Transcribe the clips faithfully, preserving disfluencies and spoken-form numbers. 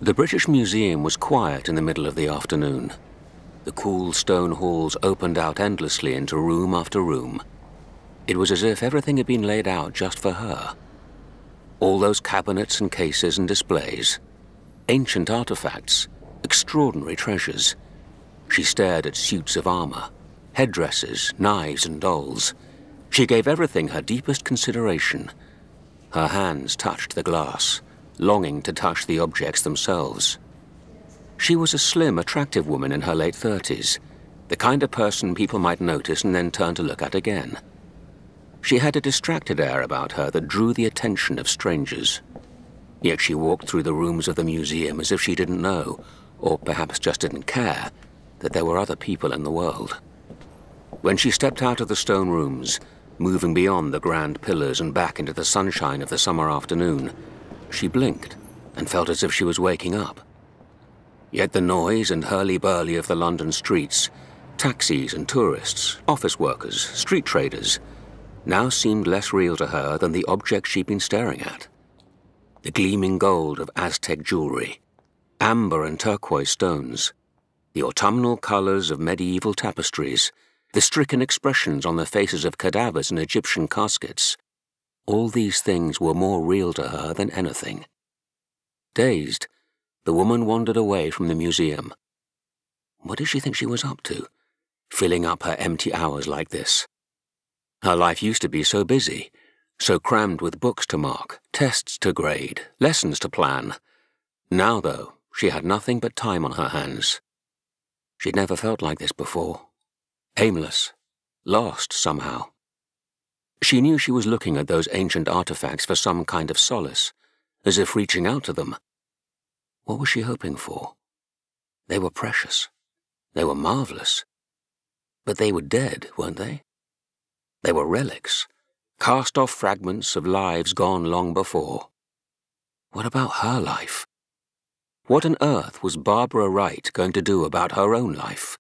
The British Museum was quiet in the middle of the afternoon. The cool stone halls opened out endlessly into room after room. It was as if everything had been laid out just for her. All those cabinets and cases and displays, ancient artifacts, extraordinary treasures. She stared at suits of armor, headdresses, knives and dolls. She gave everything her deepest consideration. Her hands touched the glass, longing to touch the objects themselves. She was a slim, attractive woman in her late thirties, the kind of person people might notice and then turn to look at again. She had a distracted air about her that drew the attention of strangers. Yet she walked through the rooms of the museum as if she didn't know, or perhaps just didn't care, that there were other people in the world. When she stepped out of the stone rooms, moving beyond the grand pillars and back into the sunshine of the summer afternoon, she blinked and felt as if she was waking up. Yet the noise and hurly-burly of the London streets, taxis and tourists, office workers, street traders, now seemed less real to her than the object she'd been staring at. The gleaming gold of Aztec jewelry, amber and turquoise stones, the autumnal colors of medieval tapestries, the stricken expressions on the faces of cadavers in Egyptian caskets. All these things were more real to her than anything. Dazed, the woman wandered away from the museum. What did she think she was up to, filling up her empty hours like this? Her life used to be so busy, so crammed with books to mark, tests to grade, lessons to plan. Now, though, she had nothing but time on her hands. She'd never felt like this before. Aimless, lost somehow. She knew she was looking at those ancient artifacts for some kind of solace, as if reaching out to them. What was she hoping for? They were precious. They were marvelous. But they were dead, weren't they? They were relics, cast-off fragments of lives gone long before. What about her life? What on earth was Barbara Wright going to do about her own life?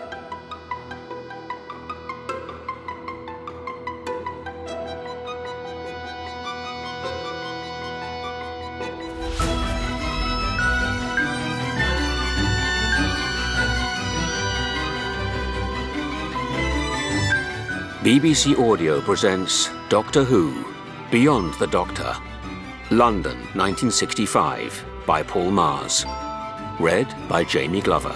B B C Audio presents Doctor Who, Beyond the Doctor, London, nineteen sixty-five, by Paul Mars. Read by Jamie Glover.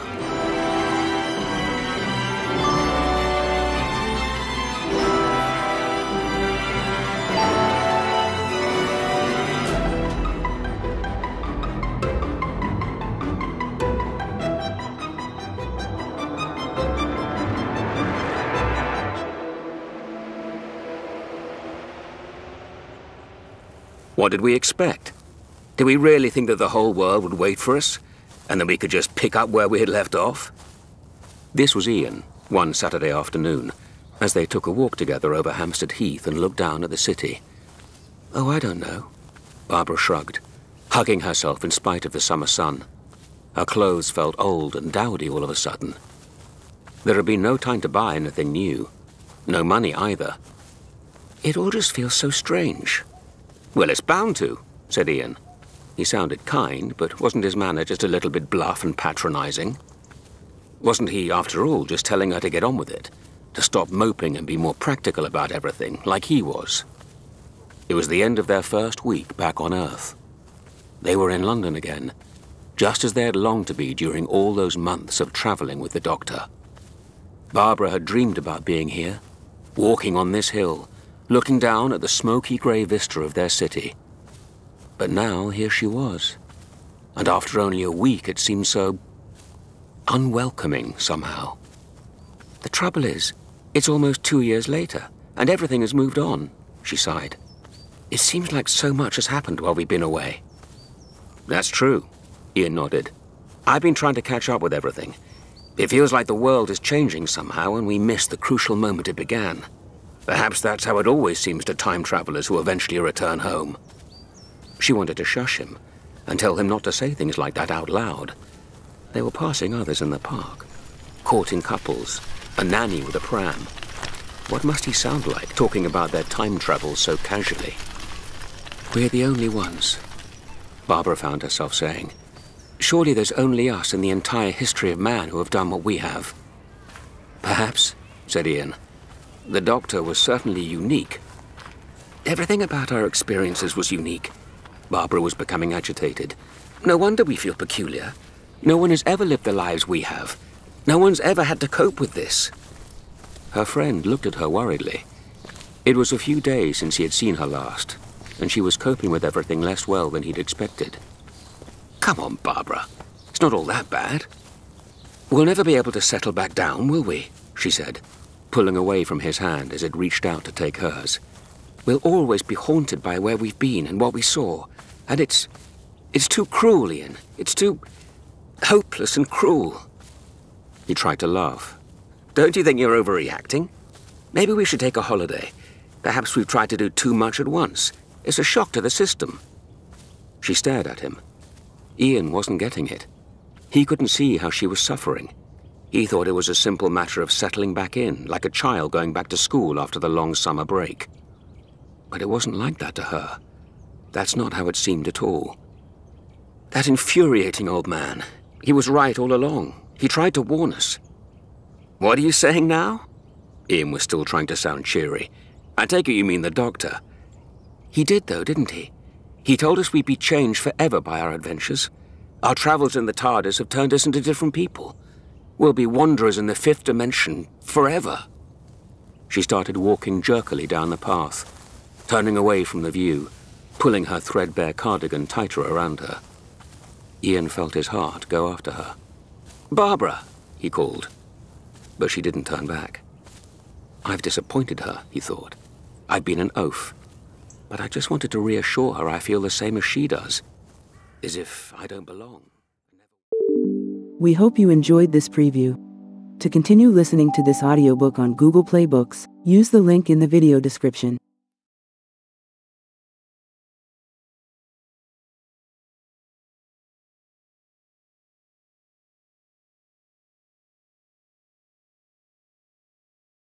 What did we expect? Did we really think that the whole world would wait for us, and that we could just pick up where we had left off? This was Ian, one Saturday afternoon, as they took a walk together over Hampstead Heath and looked down at the city. Oh, I don't know. Barbara shrugged, hugging herself in spite of the summer sun. Her clothes felt old and dowdy all of a sudden. There had been no time to buy anything new. No money either. It all just feels so strange. Well, it's bound to, said Ian. He sounded kind, but wasn't his manner just a little bit bluff and patronizing? Wasn't he, after all, just telling her to get on with it, to stop moping and be more practical about everything, like he was? It was the end of their first week back on Earth. They were in London again, just as they had longed to be during all those months of traveling with the Doctor. Barbara had dreamed about being here, walking on this hill, looking down at the smoky grey vista of their city. But now here she was, and after only a week it seemed so unwelcoming somehow. The trouble is, it's almost two years later, and everything has moved on, she sighed. It seems like so much has happened while we've been away. That's true, Ian nodded. I've been trying to catch up with everything. It feels like the world is changing somehow, and we missed the crucial moment it began. Perhaps that's how it always seems to time travelers who eventually return home. She wanted to shush him and tell him not to say things like that out loud. They were passing others in the park, courting couples, a nanny with a pram. What must he sound like, talking about their time travel so casually? We're the only ones, Barbara found herself saying. Surely there's only us in the entire history of man who have done what we have. Perhaps, said Ian. The Doctor was certainly unique. Everything about our experiences was unique. Barbara was becoming agitated. No wonder we feel peculiar. No one has ever lived the lives we have. No one's ever had to cope with this. Her friend looked at her worriedly. It was a few days since he had seen her last, and she was coping with everything less well than he'd expected. Come on, Barbara. It's not all that bad. We'll never be able to settle back down, will we? She said, pulling away from his hand as it reached out to take hers. We'll always be haunted by where we've been and what we saw. And it's... it's too cruel, Ian. It's too... hopeless and cruel. He tried to laugh. Don't you think you're overreacting? Maybe we should take a holiday. Perhaps we've tried to do too much at once. It's a shock to the system. She stared at him. Ian wasn't getting it. He couldn't see how she was suffering. He thought it was a simple matter of settling back in, like a child going back to school after the long summer break. But it wasn't like that to her. That's not how it seemed at all. That infuriating old man. He was right all along. He tried to warn us. What are you saying now? Ian was still trying to sound cheery. I take it you mean the Doctor. He did, though, didn't he? He told us we'd be changed forever by our adventures. Our travels in the TARDIS have turned us into different people. We'll be wanderers in the fifth dimension forever. She started walking jerkily down the path, turning away from the view, pulling her threadbare cardigan tighter around her. Ian felt his heart go after her. Barbara, he called. But she didn't turn back. I've disappointed her, he thought. I've been an oaf. But I just wanted to reassure her I feel the same as she does. As if I don't belong. We hope you enjoyed this preview. To continue listening to this audiobook on Google Play Books, use the link in the video description.